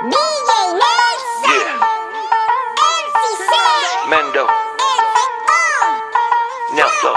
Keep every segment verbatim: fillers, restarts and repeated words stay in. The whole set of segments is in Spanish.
D J Nelson, Yeah. M C Sam, Mendo. Nelson.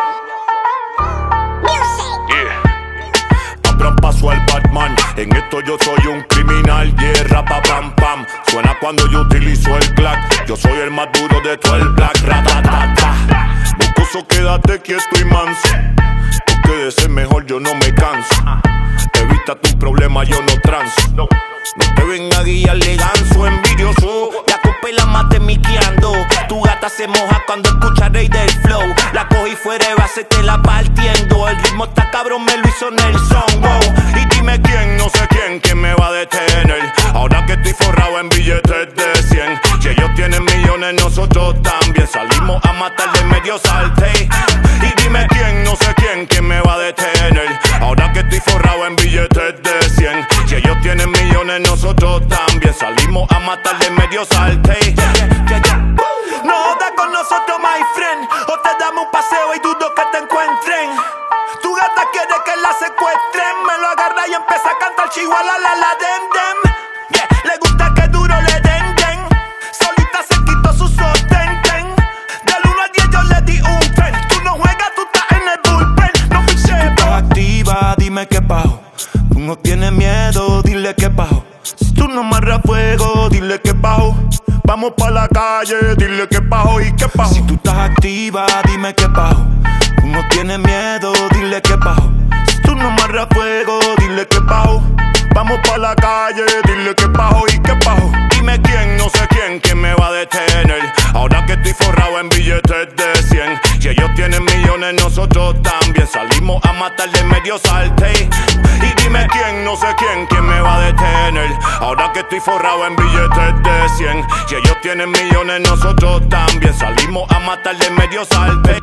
Music. Yeah. Abran paso al Batman, en esto yo soy un criminal. Yeah, rapa pam pam, suena cuando yo utilizo el clack. Yo soy el más duro de todo el black, ratatata. Mocoso, quédate quieto y manso, porque de ser mejor yo no me canso. Evita tu problema, yo no transo. No te venga a guiar leganzo, envidioso. La copa y la mate miqueando. Tu gata se moja cuando escucha Rey del Flow. La cogí fuera de base, te la partiendo. El ritmo está cabrón, me lo hizo Nelson, wow. Y dime quién, no sé quién, quién me va a detener. Ahora que estoy forrado en billetes de cien. Si ellos tienen millones, nosotros también. Salimos a matar de medio salte. Y dime quién, no sé quién, quién me va a detener. Ahora que estoy forrado en billetes de cien. Si ellos tienen millones, nosotros también. Salimos a matar de medio salte. Yeah, yeah, yeah. No jodas con nosotros, my friend. O te damos un paseo y dudo que te encuentren. Tu gata quiere que la secuestren. Me lo agarra y empieza a cantar chihuahua la la dem dem. Yeah, le gusta que duro le den den. Solita se quitó su sostenten. Del uno al diez yo le di un tren. Tú no juegas, tú estás en el bullpen. No fiché, Estás activa, dime qué pajo. Tú no tienes miedo, dile qué pajo. Si tú no amarras fuego, dile qué pajo. Vamos pa' la calle, dile qué pajo y qué pajo. Si tú estás activa, dime qué pajo. Tú no tienes miedo, dile qué pajo. Si tú no amarras fuego, dile qué pajo. Vamos pa' la calle, dile qué pajo y qué pajo. Dime quién, no sé quién, quién me va a detener. Ahora que estoy forrado en billetes de cien. Si ellos tienen millones, nosotros también. Salimos a matar de medio salte. Y dime quién, no sé quién, quién me va a detener. Ahora que estoy forrado en billetes de cien. Si ellos tienen millones, nosotros también. Salimos a matar de medio salte.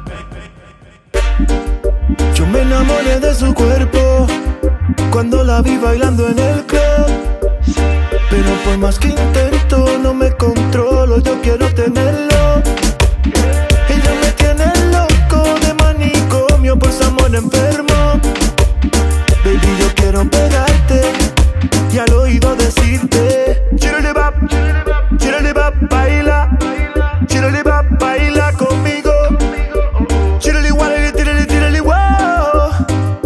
Yo me enamoré de su cuerpo cuando la vi bailando en el club. Pero por más que intento no me controlo, yo quiero tenerlo. Ella me tiene loco de manicomio por su amor enfermo. Baby, yo quiero pegarte y al oído decirte: chirulibap, chirulibap, baila, chirulibap, baila conmigo. Chirulibap, chirulibap,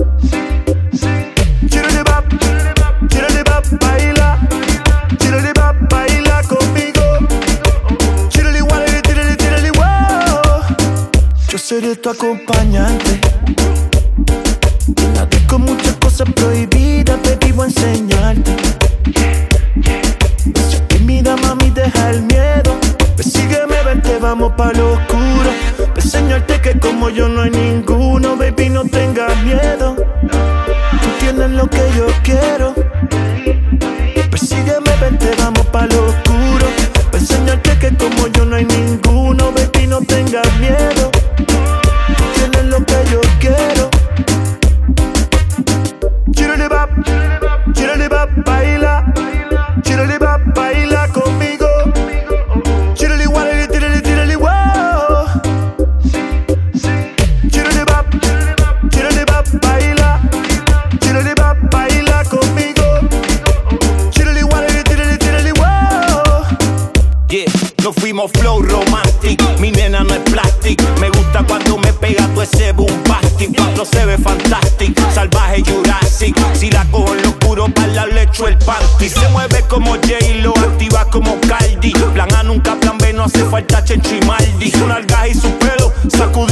chirulibap, chirulibap, baila, chirulibap, baila conmigo. Chirulibap, chirulibap, yo seré tu acompañante. Nadie con muchas cosas prohibidas, baby, voy a enseñarte. Si tímida, mami, deja el miedo. Pues sígueme, vente, vamos pa' lo oscuro. Voy a enseñarte que como yo no hay ninguno, baby, no tengas miedo. Tú tienes lo que yo quiero. Pues sígueme, vente, vamos pa' lo oscuro. Voy a enseñarte que como yo no hay ninguno, baby, no tengas miedo. Tú tienes lo que yo quiero. Chirulibap, chirulibap, baila, chirulibap, baila conmigo. Chirulibap, chirulibap, chirulibap, chirulibap, baila, chirulibap, baila conmigo. Chirulibap, chirulibap. yeah, nos fuimos flow romantic. Mi nena no es plastic. Me gusta cuando me pega todo ese bombastic. No se ve fantastic, salvaje Jurassic. Si la cojo en lo oscuro, para la le echo el panty. Se mueve como J-Lo, activa como Cardi. Plan A nunca plan B, no hace falta Chencho y Maldi. Su nalga y su pelo, sacude